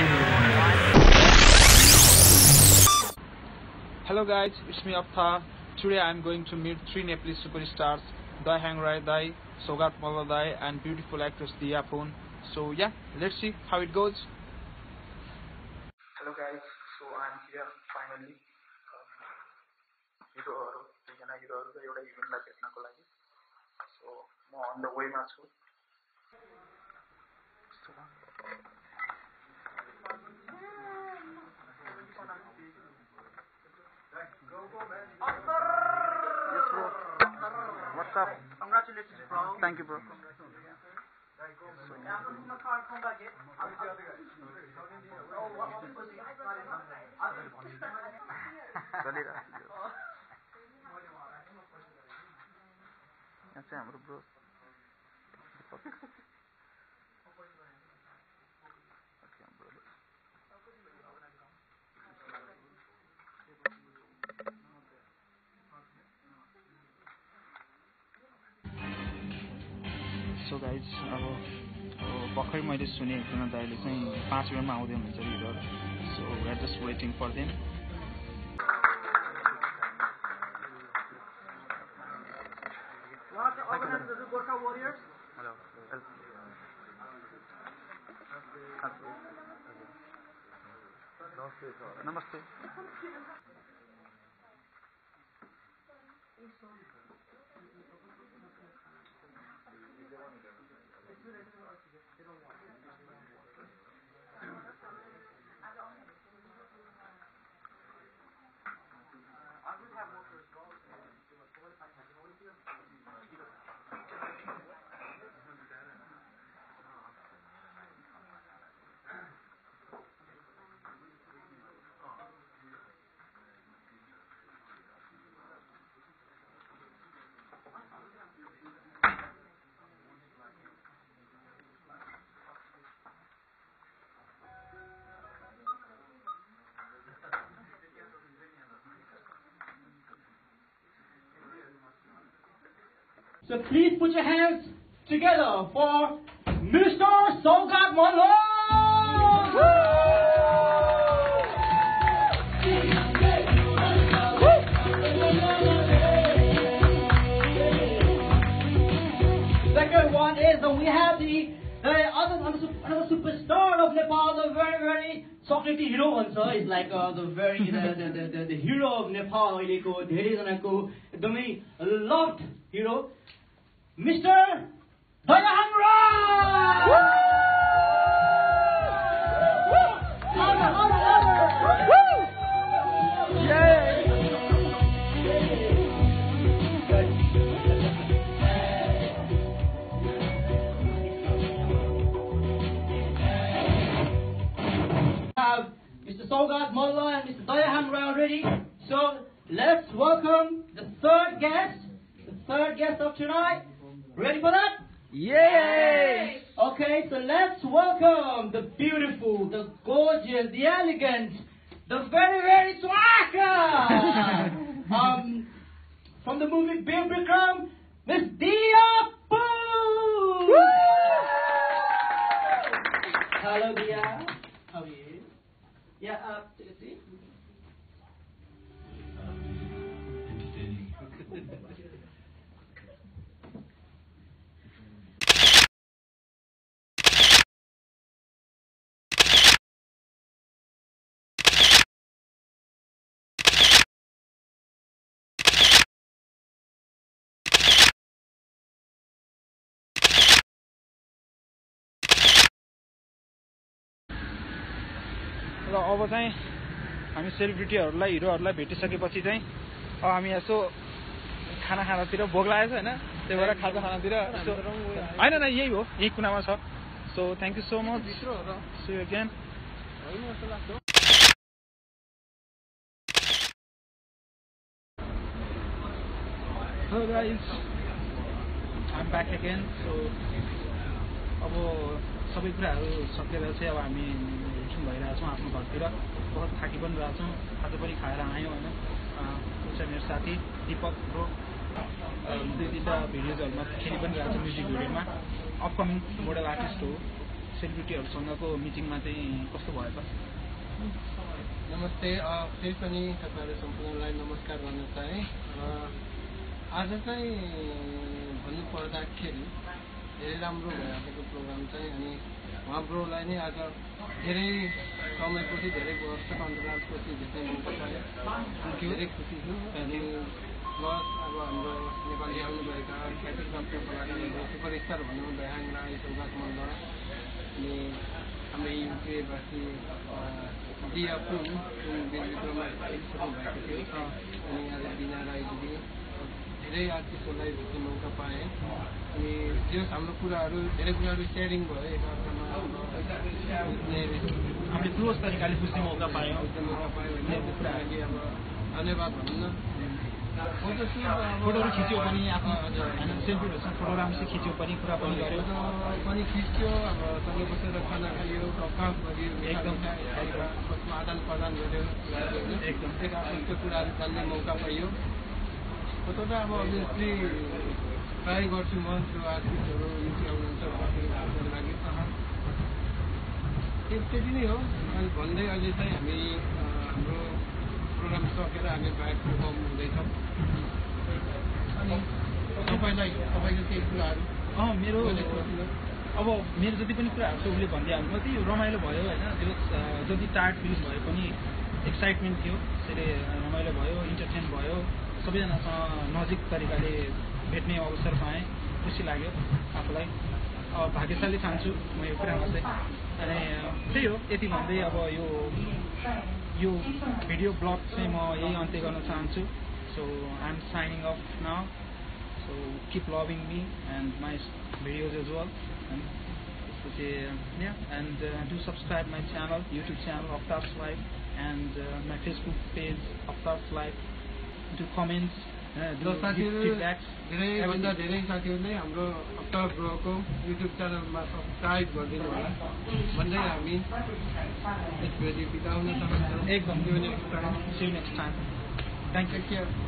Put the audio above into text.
Hello guys, it's me Aptha. Today I am going to meet 3 Nepalese superstars, Dayahang Saugat and beautiful actress Diya. So yeah, let's see how it goes. Hello guys, so I am here finally. So I'm on the way now. Yes, bro. What's up? Congratulations, bro. Thank you, bro. Bro. So guys, भर्खरै मैले सुने एकजना दाइले चाहिँ 5 मिनेटमा आउँदै हुनुहुन्छ hero. So we are just waiting for them. Namaste. So please put your hands together for Mr. Saugat Malla! Second one is that we have another superstar of Nepal, the very Saugat hero also is like the hero of Nepal. The loved hero, Mr. Dayahang. Have Mr. Saugat Malla and Mr. Dayahang already. So let's welcome the third guest of tonight. Ready for that? Yay! Okay, so let's welcome the beautiful, the gorgeous, the elegant, the very swagger from the movie Bir Bikram, Miss Diya. Hello, Diya. How are you? Yeah, take a seat. र अब चाहिँ हामी सेलिब्रिटीहरूलाई हिरोहरूलाई भेटिसकेपछि चाहिँ अब हामी यसो खाना खानातिर भोग लागेको छ हैन, त्यही भएर खाजा खानातिर हैन यही हो, यही कुनामा छ. So thank you so much. See you again. Hello guys, I'm back again. So अब सबै कुराहरू सकेर चाहिँ अब हामी रिटर्न भइरहेको छौँ आफ्नो घरतिर. बहुत थाकी पनि रहेको छौँ, खाजा पनि खाएर आयौँ होइन. मेरो साथी दीपक ब्रो 2-3 भिडियोजहरूमा खेली पनि रहेको छ, म्युजिक भिडियोमा अपकमिङ मोडल आर्टिस्ट हो. सेलिब्रिटीहरूसँगको मिटिङमा चाहिँ कस्तो भयो त? नमस्ते, फेरि पनि तपाईँहरू सम्पूर्णलाई नमस्कार गर्न चाहे। आज चाहिँ भन्नुपर्दाखेरि धेरै राम्रो भइरहेको प्रोग्राम चाहिँ, अनि उहाँ ब्रोलाई नै आज धेरै समयपछि धेरै वर्षको अन्तरालपछि भेट्ने मौका पाएँ, धेरै खुसी छु। अनि प्लस अब हाम्रो नेपाली आउनुभएका ख्याति प्राप्त कलाकारहरू सुपरस्टार भनौँ दयाहाङ राई, सौगात मल्ल, अनि हाम्रो युकेवासी दिया पुन बेलविक्रममा एक्सपोर्ट भएको थियो, अनि आज बिना राई दिदी धेरै आर्टिस्टहरूलाई भेट्ने मौका पाएँ। अनि त्यो हाम्रो कुराहरू धेरै कुराहरू सेयरिङ भयो एकअर्कामा, हामीले क्लोज तरिकाले बुझ्ने मौका पायौँ भन्ने कुराहरूले अब धन्यवाद भनौँ न। फोटोहरू खिच्यो पनि आफ्नो सेल्फीहरूसँग फोटो राम्रोसँग खिच्यो पनि, कुरा पनि गऱ्यो, पनि खिच्यो, अब सँगै बसेर खाना खायो, गफ गऱ्यो, एकदम आदान प्रदान गऱ्यो, एकदम एकअर्काको कुराहरू जान्ने मौका पाइयो। फोटो त अब अभियसली ट्राई गर्छु म, त्यो आर्टिस्टहरू निकै आउनुहुन्छ भन्ने लागि त्यति नै हो। अनि भन्दै अहिले चाहिँ हामी हाम्रो प्रोग्राम सकेर हामी बाहिर परफर्म हुँदैछौँ। अनि तपाईँको केही कुराहरू? मेरो अब मेरो जति पनि कुराहरू छ उसले भनिदिइहाल्नु, कति रमाइलो भयो होइन। त्यो जति टायर्ड फिल भए पनि एक्साइटमेन्ट थियो, त्यसले रमाइलो भयो, इन्टरटेन भयो, सबैजनासँग नजिक तरिकाले भेट्ने अवसर पाएँ, खुसी लाग्यो आफूलाई। भाग्यशाली ठान्छु म यो कुरामा चाहिँ। अनि त्यही हो, यति भन्दै अब यो भिडियो ब्लग चाहिँ म यही अन्त्य गर्न चाहन्छु। So I am signing off now. So keep loving me and my videos as well. त्यसपछि and do subscribe my channel, YouTube channel Aftar's life, and my Facebook page Aftar's life. Do comments, धेरैभन्दा धेरै साथीहरूले हाम्रो अफ्तार ब्रोको युट्युब च्यानलमा subscribe गरिदिनु होला भन्दै हामी यस भिडियो बिताउन चाहन्छौँ। एकदम, see you next time. Thank you.